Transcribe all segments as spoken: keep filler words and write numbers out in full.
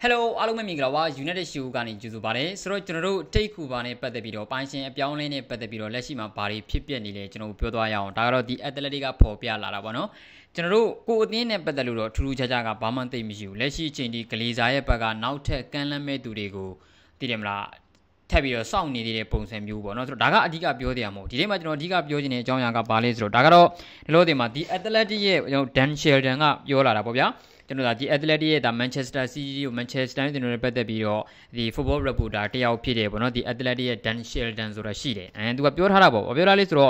Hello အားလုံးပဲမင်္ဂလာပါ United Show ကနေကြိုဆိုပါရစေဆိုတော့ကျွန်တော်တို့တိတ်ခုပါနဲ့ပတ်သက်ပြီးတော့ပိုင်းရှင်အပြောင်းလဲနဲ့ပတ်သက်ပြီးတော့လက်ရှိမှာဘာတွေဖြစ်ပျက်နေလဲကျွန်တော်တို့ပြောသွားရအောင်ဒါကတော့ဒီ Athletic ကပေါ်ပြလာတာပေါ့နော်ကျွန်တော်တို့ကိုအသင်းနဲ့ပတ်သက်လို့တော့ထူးထူးခြားခြားကဘာမှသိမရှိဘူးလက်ရှိအချိန်ဒီဂလီဇာရဲ့ဘက်ကနောက်ထပ်ကမ်းလှမ်းမဲ့သူတွေကိုသိတယ်မလားထပ်ပြီးတော့စောင့်နေသေးတဲ့ပုံစံမျိုးပေါ့နော်ဆိုတော့ဒါကအဓိကပြောတရားမဟုတ်ဒီနေ့မှာကျွန်တော်အဓိကပြောချင်တဲ့အကြောင်းအရာကဘာလဲဆိုတော့ဒါကတော့ဒီလိုတင်မှာဒီ Athletic ရဲ့ကျွန်တော် Dan Sheldon ကပြောလာတာပေါ့ဗျာကျွန်တော်ဒါဒီ Athletic ရဲ့ဒါ Manchester City ကို Manchester United နဲ့ပတ်သက်ပြီးတော့ဒီ Football Reporter တယောက်ဖြစ်တယ်ပေါ့နော်ဒီ Athletic ရဲ့ Dan Sheldon ဆိုတာရှိတယ်အဲသူကပြောထားတာပေါ့ပြောထားလေးဆိုတော့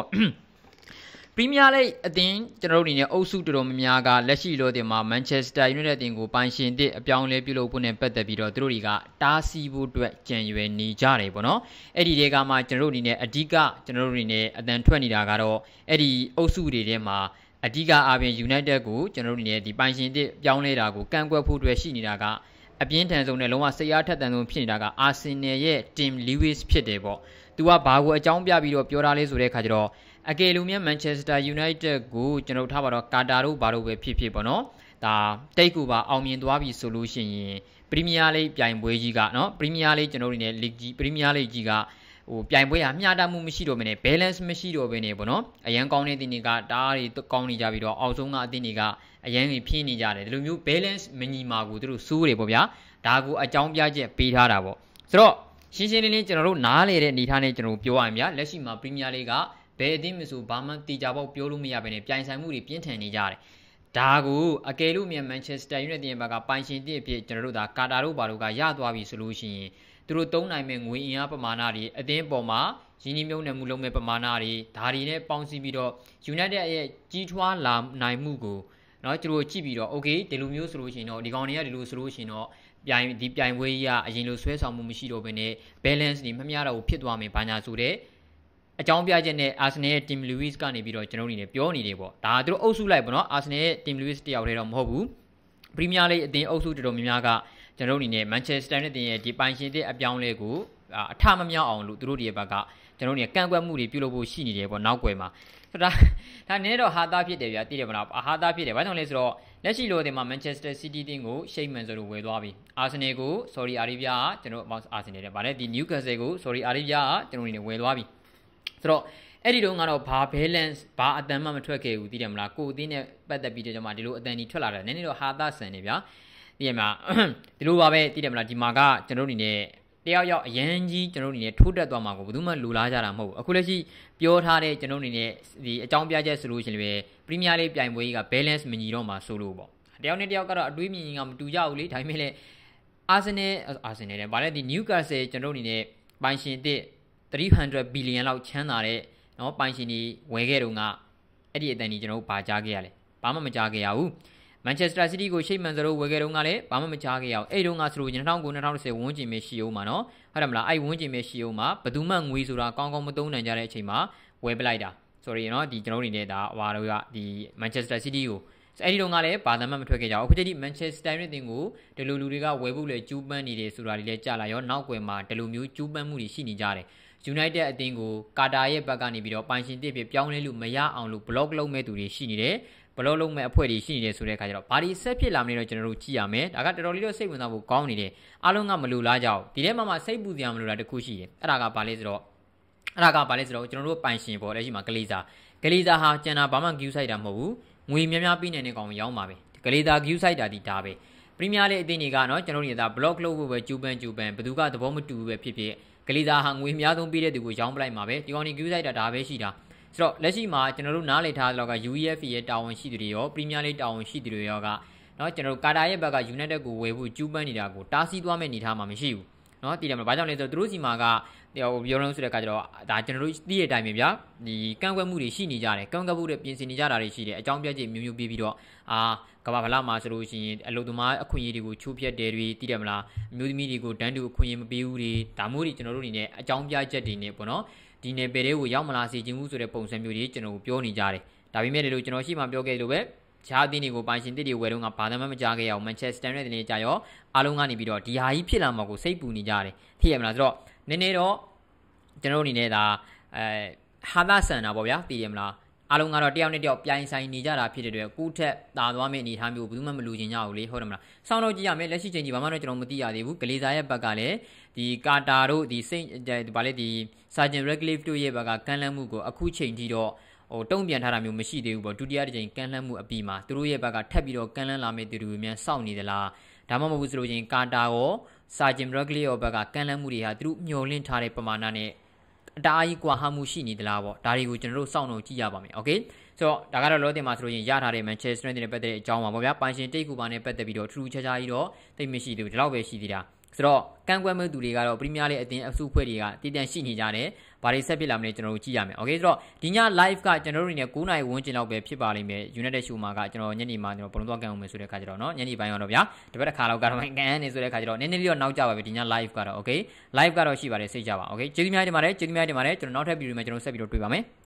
Premier League အသင်းကျွန်တော်တို့အနေနဲ့အုပ်စုတော်တော်များများကလက်ရှိလို့တင်မှာ Manchester United အသင်းကိုပိုင်ရှင်တဲ့အပြောင်းလဲပြုလုပ်ဖို့နဲ့ပတ်သက်ပြီးတော့သူတို့တွေကတားဆီးဖို့အတွက်ကြံရွယ်နေကြတယ်ပေါ့နော်အဲ့ဒီတွေကမှကျွန်တော်တို့အနေနဲ့အဓိကကျွန်တော်တို့အနေနဲ့အတန်ထွက်နေတာကတော့အဲ့ဒီအုပ်စုတွေထဲမှာအဓိကအားဖြင့် United ကိုကျွန်တော်တို့အနေနဲ့ဒီပိုင်ရှင်တဲ့ပြောင်းလဲတာကိုကန့်ကွက်ဖို့အတွက်ရှိနေတာကအပြင်းထန်ဆုံးနဲ့လုံးဝစိတ်အားထက်သန်ဆုံးဖြစ်နေတာက Arsenal ရဲ့ Tim Lewis ဖြစ်တယ်ပေါ့သူကဘာကိုအကြောင်းပြပြီးတော့ပြောထားလဲဆိုတဲ့အခါကျတော့အကယ်လို့မြန် Manchester United ကိုကျွန်တော်ထားပါတော့ကာတာတို့ဘာလို့ပဲဖြစ်ဖြစ်ပေါ့နော်ဒါတိတ်ကူပါအောင်မြင်သွားပြီဆိုလို့ရှိရင် Premier League ပြိုင်ပွဲကြီးကနော် Premier League ကျွန်တော်တို့အနေနဲ့ League ကြီး Premier League ကြီးကဟိုပြိုင်ပွဲဟာမျှတမှုမရှိတော့ဘဲနဲ့ balance မရှိတော့ဘဲနဲ့ပေါ့နော်အရန်ကောင်းတဲ့တင်းတွေကတားတွေကောင်းနေကြပြီးတော့အောက်ဆုံးကအတင်းတွေကအရန်ကြီးဖြင်းနေကြတယ်ဒီလိုမျိုး balance မညီမာကိုသူတို့စိုးတယ်ပေါ့ဗျာဒါကိုအကြောင်းပြချက်ပေးထားတာပေါ့ဆိုတော့ရှင်းရှင်းလင်းလင်းကျွန်တော်တို့နားလေတဲ့အနေထားနဲ့ကျွန်တော်ပြောရရင်ဗျာလက်ရှိမှာ Premier League ကဘယ်အသင်းမဆိုဘာမှတီကြပေါက်ပြောလို့မရဘဲနဲ့ပြိုင်ဆိုင်မှုတွေပြင်းထန်နေကြတယ်ဒါကိုအကယ်လို့မြန် Manchester United ရဲ့ဘက်ကပိုင်ရှင်တစ်အဖြစ်ကျွန်တော်တို့ဒါကာတာတို့ဘာလို့ကရသွားပြီဆိုလို့ရှိရင်သူတို့သုံးနိုင်မဲ့ငွေအင်အားပမာဏတွေအသင်းပေါ်မှာရင်းနှီးမြှုပ်နှံမှုလုပ်မဲ့ပမာဏတွေဒါတွေနဲ့ပေါင်းစည်းပြီးတော့ United ရဲ့ကြီးထွားလာနိုင်မှုကိုเนาะသူတို့ကြည့်ပြီးတော့ okay ဒီလိုမျိုးဆိုလို့ရှိရင်တော့ဒီကောင်တွေကဒီလိုဆိုလို့ရှိရင်တော့ပြိုင်ဒီပြိုင်ပွဲကြီးကအရင်လိုဆွဲဆောင်မှုမရှိတော့ဘဲနဲ့ balance တွေမမျှတော့ဘူးဖြစ်သွားမယ်ဘာညာဆိုတဲ့အကြောင်းပြချက်နဲ့ Arsenal ရဲ့ Tim Lewis ကနေပြီးတော့ကျွန်တော်အနေနဲ့ပြောနေတယ်ပေါ့ဒါသူတို့အုပ်စုလိုက်ပေါ့နော် Arsenal ရဲ့ Tim Lewis တယောက်တည်းတော့မဟုတ်ဘူး Premier League အသင်းအုပ်စုတော်တော်များများကကျွန်တော်အနေနဲ့ Manchester United ရဲ့ဒီပိုင်ရှင်တဲ့အပြောင်းလဲကိုအထမမြောက်အောင်လို့သူတို့တွေဘက်ကကျွန်တော်အနေနဲ့ကန့်ကွက်မှုတွေပြုလုပ်ဖို့ရှိနေတယ်ပေါ့နောက်ွယ်မှာဒါဒါနည်းတော့ဟာသားဖြစ်တယ်ဗျာသိတယ်မလားဟာသားဖြစ်တယ်ဘာကြောင့်လဲဆိုတော့လက်ရှိလိုတင်မှာ Manchester City တင်းကိုရှိတ်မှန်ဆိုလို့ဝယ်သွားပြီ Arsenal ကို Saudi Arabia ကကျွန်တော် Arsenal တဲ့ဗါလဲဒီ Newcastle ကို Saudi Arabia ကကျွန်တော်အနေနဲ့ဝယ်သွားပြီဆိုတော့အဲ့ဒီတော့ကတော့ဘာ balance ဘာအတန်မှမထွက်ခဲ့ဘူးသိတယ်မလားကိုအသင်းနဲ့ပတ်သက်ပြီးတော့ကျွန်မဒီလိုအတန်ကြီးထွက်လာတယ်နည်းနည်းတော့ဟာသားဆန်နေဗျာသိရမလားဒီလိုပါပဲသိတယ်မလားဒီမှာကကျွန်တော်အနေနဲ့တယောက်ယောက်အရန်ကြီးကျွန်တော်အနေနဲ့ထိုးတက်သွားမှာကိုဘယ်သူမှလူလားကြတာမဟုတ်ဘူးအခုလက်ရှိပြောထားတဲ့ကျွန်တော်အနေနဲ့ဒီအကြောင်းပြချက်ဆိုလို့ရှိရင်လည်း Premier League ပြိုင်ပွဲကြီးက balance မညီတော့မှာဆိုလို့ပေါ့တယောက်နဲ့တယောက်ကတော့အတွေးမြင်ကမတူကြဘူးလေဒါပေမဲ့လည်း Arsenal Arsenal နဲ့ဗါလဲဒီ Newcastle ကျွန်တော်အနေနဲ့ပိုင်ရှင်တဲ့three hundred billion လောက်ချမ်းသာတဲ့နော်ပိုင်ရှင်ကြီးဝယ်ခဲ့တော့ကအဲ့ဒီအတန်ကြီးကျွန်တော်တို့ဘာကြားခဲ့ရလဲဘာမှမကြားခဲ့ရဘူး Manchester City ကိုရှိတ်မှန်စလို့ဝယ်ခဲ့တော့ကလည်းဘာမှမကြားခဲ့ရအောင်အဲ့တုန်းကဆိုလို့၂၀၀၉ ၂၀၁၀ဝန်းကျင်ပဲရှိအောင်မှာနော်ဟုတ်တယ်မလားအဲ့ဝန်းကျင်ပဲရှိအောင်မှာဘယ်သူမှငွေဆိုတာကောင်းကောင်းမသုံးနိုင်ကြတဲ့အချိန်မှာဝယ်ပလိုက်တာ sorry နော်ဒီကျွန်တော်တို့အနေနဲ့ဒါဟိုတို့ကဒီ Manchester City ကိုအဲ့ဒီတုန်းကလည်းဘာသာမှမထွက်ခဲ့ကြဘူးအခုတည်း Manchester United ကိုဒီလိုလူတွေကဝယ်ဖို့လေကျူးပန်းနေတယ်ဆိုတာတွေလည်းကြားလာရောနောက်ွယ်မှာဒီလိုမျိုးကျူးပန်းမှုတွေရှိနေကြတယ်United အသင်းကိုကာတာရဲ့ဘက်ကနေပြီးတော့ပိုင်ရှင်တစ်ဖြစ်ပြောင်းလဲလို့မရအောင်လို့ block လုပ်မဲ့သူတွေရှိနေတယ် block လုပ်မဲ့အဖွဲ့တွေရှိနေတယ်ဆိုတဲ့အခါကျတော့ဘာဒီဆက်ဖြစ်လာမလဲတော့ကျွန်တော်တို့ကြည့်ရမယ်ဒါကတော်တော်လေးတော့စိတ်ဝင်စားဖို့ကောင်းနေတယ်အားလုံးကမလိုလားကြဘူးဒီထဲမှာမှစိတ်ပူစရာမလိုတာတခုရှိတယ်အဲ့ဒါကဘာလဲဆိုတော့အဲ့ဒါကဘာလဲဆိုတော့ကျွန်တော်တို့ပိုင်ရှင်ပေါ့လက်ရှိမှာဂလီဇာဂလီဇာဟာကျန်တာဘာမှ view site တာမဟုတ်ဘူးငွေများများပြီးနေတဲ့ကောင်ရောင်းပါပဲဂလီဇာ view site တာဒီဒါပဲ Premier League အသင်းတွေကနော်ကျွန်တော်တို့က block လုပ်ဖို့ပဲကျူပန်းကျူပန်းဘယ်သူကသဘောမတူဘူးပဲဖြစ်ဖြစ်ဂလီဇာဟာငွေအများဆုံးပေးတဲ့သူကိုရောင်းပလိုက်မှာပဲဒီကောင်ကြီး view site တာဒါပဲရှိတာဆိုတော့လက်ရှိမှာကျွန်တော်တို့နားလည်ထားတဲ့လောက်က U E F A ရဲ့တာဝန်ရှိသူတွေရော Premier League တာဝန်ရှိသူတွေရောကเนาะကျွန်တော်တို့ကာတာရဲ့ဘက်က United ကိုဝယ်ဖို့ကျူးပန်းနေတာကိုတားဆီးသွားမဲ့အနေထားမှာမရှိဘူးเนาะတည်တယ်မလားဘာကြောင့်လဲဆိုတော့သူတို့စီမှာကဟိုပြောလုံးဆိုတဲ့အခါကျတော့ဒါကျွန်တော်တို့သိတဲ့အတိုင်းပဲဗျာဒီကန့်ကွက်မှုတွေရှိနေကြတယ်ကန့်ကွက်မှုတွေပြင်ဆင်နေကြတာတွေရှိတယ်အကြောင်းပြချက်မျိုးမျိုးပြီးပြီးတော့အာကမ္ဘာဗလာမှာဆိုလို့ရှိရင်အလုံသမားအခွင့်အရေးတွေကိုချိုးဖျက်တယ်တွေသိတယ်မလားအမျိုးသမီးတွေကိုတန်းတူအခွင့်အရေးမပေးဘူးတွေဒါမျိုးတွေကျွန်တော်တို့အနေနဲ့အကြောင်းပြချက်တွေနဲ့ပေါ့နော်ဒီနယ်ပယ်တွေကိုရောက်မလာစေချင်ဘူးဆိုတဲ့ပုံစံမျိုးတွေကျွန်တော်ပြောနေကြတယ်ဒါပေမဲ့လည်းကျွန်တော်ရှိမှပြောခဲ့လို့ပဲဂျားအသင်းတွေကိုပိုင်ရှင်တစ်တွေဝယ်တော့ကဘာမှမကြားခဲ့ရအောင် Manchester United နဲ့ကြာရောအားလုံးကနေပြီးတော့ဒီဟာကြီးဖြစ်လာမှာကိုစိတ်ပူနေကြတယ်သိရမလားဆိုတော့နည်းနည်းတော့ကျွန်တော်အနေနဲ့ဒါအဲဟာသာဆန်တာပေါ့ဗျာသိရမလားအားလုံးကတော့တယောက်နဲ့တယောက်ပြိုင်ဆိုင်နေကြတာဖြစ်တဲ့အတွက်ကိုယ့်ထက်သာသွားမယ့်အနေအထားမျိုးဘယ်သူမှမလူချင်ကြဘူးလေဟုတ်တယ်မလားစောင့်တော့ကြည့်ရမယ်လက်ရှိချိန်ကြီးဘာမှတော့ကျွန်တော်မသိရသေးဘူးဂလီဇာရဲ့ဘက်ကလည်းဒီကာတာတို့ဒီစိတ်ဗာလေဒီ Sergeant Radcliffe တို့ရဲ့ဘက်ကကမ်းလှမ်းမှုကိုအခုချိန်ထိတော့ဟိုတုံ့ပြန်ထားတာမျိုးမရှိသေးဘူးပေါ့ဒုတိယတစ်ချိန်ကမ်းလှမ်းမှုအပြီးမှာသူတို့ရဲ့ဘက်ကထပ်ပြီးတော့ကမ်းလှမ်းလာမယ့်သူတွေများစောင့်နေသလားဒါမှမဟုတ်ဘူးဆိုလို့ချင်းကာတာရော Sergeant Radcliffe ရောဘက်ကကမ်းလှမ်းမှုတွေဟာသူတို့မျှော်လင့်ထားတဲ့ပမာဏနဲ့အတားအကြီးကွာဟမှုရှိနေသလားပေါ့ဒါတွေကိုကျွန်တော်တို့စောင့်တော့ကြည့်ရပါမယ်โอเคဆိုတော့ဒါကတော့လောတင်မှာဆိုလို့ရင်ရထားတဲ့ Manchester United နဲ့ပတ်သက်တဲ့အကြောင်းပါပေါ့ဗျာပိုင်ရှင်တိတ်ကူပါနဲ့ပတ်သက်ပြီးတော့ထူးထူးခြားခြားကြီးတော့တိတ်မရှိသေးဘူးဒီလောက်ပဲရှိသေးတာဆိုတော့ကန့်ကွက်မဲ့သူတွေကတော့ပရီးမီးယားလိအသင်းအစုအဖွဲ့တွေကတည်တံ့ရှိနေကြတယ်ဘာတွေဆက်ဖြစ်လာမလဲကျွန်တော်တို့ကြည့်ရမယ်โอเคဆိုတော့ဒီည live ကကျွန်တော်တို့နေ9နာရီဝန်းကျင်လောက်ပဲဖြစ်ပါလိမ့်မယ် United Show မှာကကျွန်တော်ညနေမှာကျွန်တော်ဘလုံးသွားကန်အောင်မယ်ဆိုတဲ့ခါကျတော့เนาะညနေပိုင်းတော့ဗျာတပတ်တစ်ခါလောက်ကတော့ကန်နေဆိုတဲ့ခါကျတော့နည်းနည်းလေးတော့နောက်ကျပါပဲဒီည live ကတော့โอเค live ကတော့ရှိပါတယ်စိတ်ကြပါโอเคကျေးဇူးများတင်ပါတယ်ကျေးဇူးများတင်ပါတယ်ကျွန်တော်နောက်ထပ်ဗီဒီယိုမှာကျွန်တော်ဆက်ပြီးတော့တွေ့ပါမယ်